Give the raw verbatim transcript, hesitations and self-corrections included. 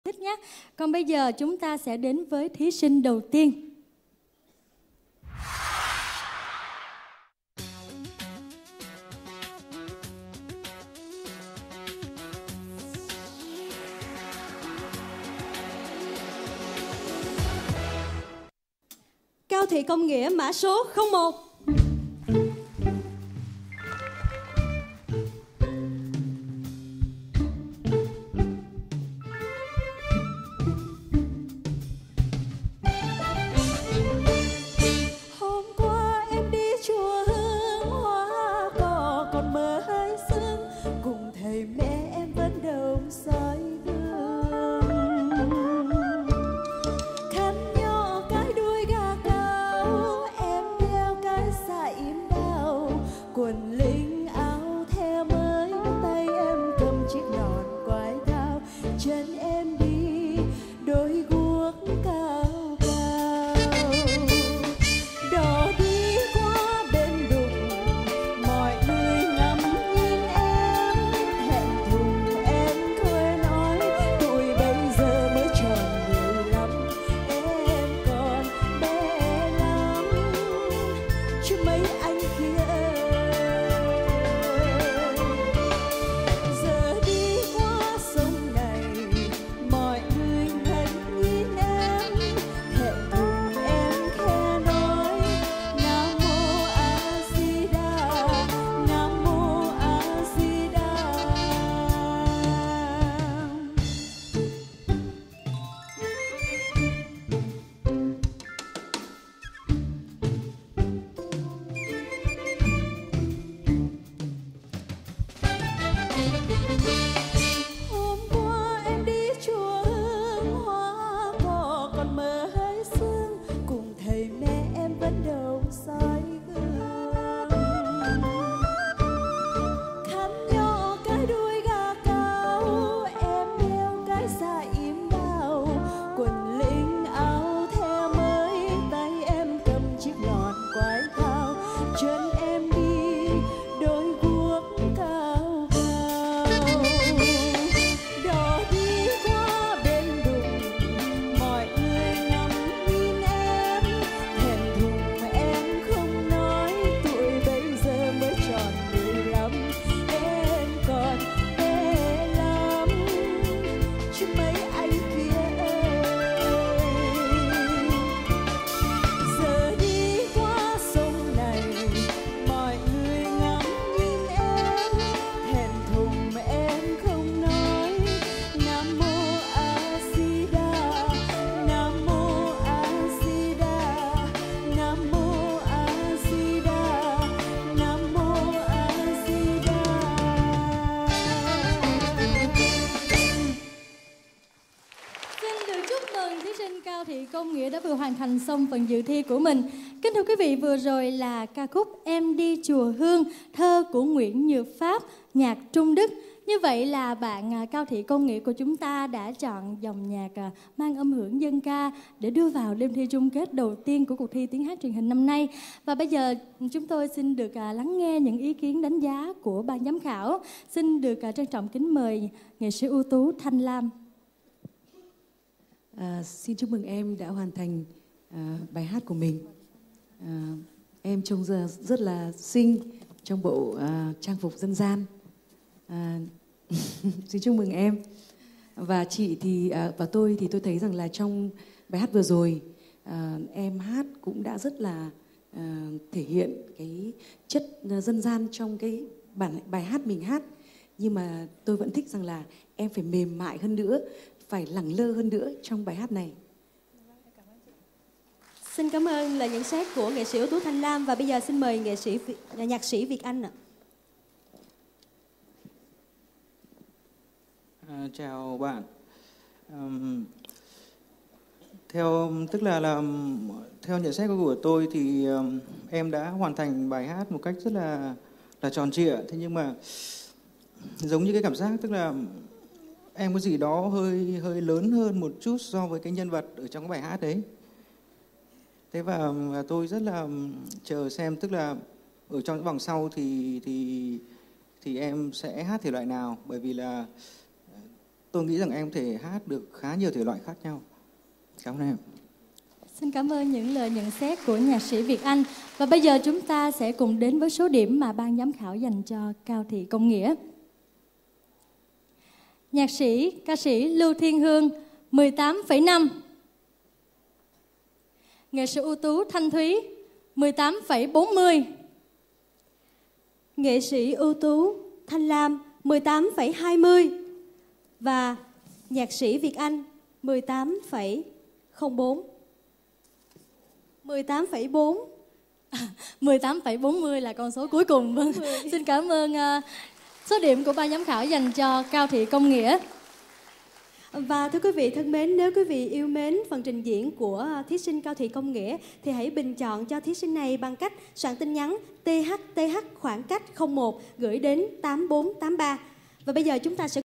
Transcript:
thích nhé. Còn bây giờ chúng ta sẽ đến với thí sinh đầu tiên. Cao Thị Công Nghĩa, mã số không một. Hôm qua em đi chùa Hương Hoa cỏ còn mơ hai sương, cùng thầy mẹ em vẫn đồng soi gương. Khăn nhỏ cái đuôi gà cao, em đeo cái xà im đào, quần linh áo theo mới, tay em cầm chiếc nón quái thao, chân em đi đôi guốc cao cao. Đò đi qua bên đục, mọi người ngắm nhìn em, thẹn thùng em thôi nói, tuổi bây giờ mới tròn mười lăm, em còn bé lắm chứ mấy anh kia ơi. Giờ đi qua sông này, mọi người ngẩn nhìn em, thẹn thùng em khẽ nói, Nam Mô A Di Đà, Nam Mô A Di Đà. Hôm qua em đi chùa Hương Hoa cỏ còn mơ hai sương, cùng thầy mẹ em vẫn đầu soi gương. Khăn nhỏ cái đuôi gà cao, em đeo cái xà im đào, quần linh áo theo mới, tay em cầm chiếc nón quái thao, chân em đi đôi guốc cao cao. Đò đi qua bên đục, mọi người ngắm nhìn em, thẹn thùng em không nói, tuổi bây giờ mới tròn mười lăm, em còn bé lắm chứ mấy anh kia ơi. Giờ đi qua sông này, mọi người ngắm nhìn em, thẹn thùng em không nói, Nam Mô A Di Đà, Nam Mô A Di Đà, Nam Mô A Di Đà, Nam Mô A Di Đà. Xin được chúc mừng thí sinh Cao Thị Công Nghĩa đã vừa hoàn thành xong phần dự thi của mình. Kính thưa quý vị, vừa rồi là ca khúc Em Đi Chùa Hương, thơ của Nguyễn Nhược Pháp, nhạc Trung Đức. Như vậy là bạn à, Cao Thị Công Nghĩa của chúng ta đã chọn dòng nhạc à, mang âm hưởng dân ca để đưa vào đêm thi chung kết đầu tiên của cuộc thi tiếng hát truyền hình năm nay. Và bây giờ chúng tôi xin được à, lắng nghe những ý kiến đánh giá của ban giám khảo. Xin được à, trân trọng kính mời nghệ sĩ ưu tú Thanh Lam. À, xin chúc mừng em đã hoàn thành à, bài hát của mình. À, em trông giờ rất là xinh trong bộ à, trang phục dân gian. À, xin chúc mừng em. Và chị thì à, và tôi thì tôi thấy rằng là trong bài hát vừa rồi à, em hát cũng đã rất là à, thể hiện cái chất dân gian trong cái bản bài hát mình hát. Nhưng mà tôi vẫn thích rằng là em phải mềm mại hơn nữa, phải lẳng lơ hơn nữa trong bài hát này. Xin cảm ơn lời nhận xét của nghệ sĩ ưu tú Thanh Lam. Và bây giờ xin mời nghệ sĩ nhạc sĩ Việt Anh ạ. À, chào bạn. Um, theo tức là là theo nhận xét của tôi thì um, em đã hoàn thành bài hát một cách rất là là tròn trịa. Thế nhưng mà giống như cái cảm giác tức là em có gì đó hơi hơi lớn hơn một chút so với cái nhân vật ở trong cái bài hát đấy. Thế và, và tôi rất là chờ xem tức là ở trong những vòng sau thì thì thì em sẽ hát thể loại nào, bởi vì là tôi nghĩ rằng em có thể hát được khá nhiều thể loại khác nhau. Cảm ơn em. Xin cảm ơn những lời nhận xét của nhạc sĩ Việt Anh. Và bây giờ chúng ta sẽ cùng đến với số điểm mà ban giám khảo dành cho Cao Thị Công Nghĩa. Nhạc sĩ, ca sĩ Lưu Thiên Hương mười tám phẩy năm. Nghệ sĩ ưu tú Thanh Thúy mười tám phẩy bốn mươi. Nghệ sĩ ưu tú Thanh Lam mười tám phẩy hai mươi. Và nhạc sĩ Việt Anh mười tám phẩy không bốn. mười tám phẩy bốn. mười tám phẩy bốn mươi là con số cuối cùng. Vâng. Xin cảm ơn uh, số điểm của ban giám khảo dành cho Cao Thị Công Nghĩa. Và thưa quý vị thân mến, nếu quý vị yêu mến phần trình diễn của thí sinh Cao Thị Công Nghĩa thì hãy bình chọn cho thí sinh này bằng cách soạn tin nhắn tê hát tê hát khoảng cách không một gửi đến tám bốn tám ba. Và bây giờ chúng ta sẽ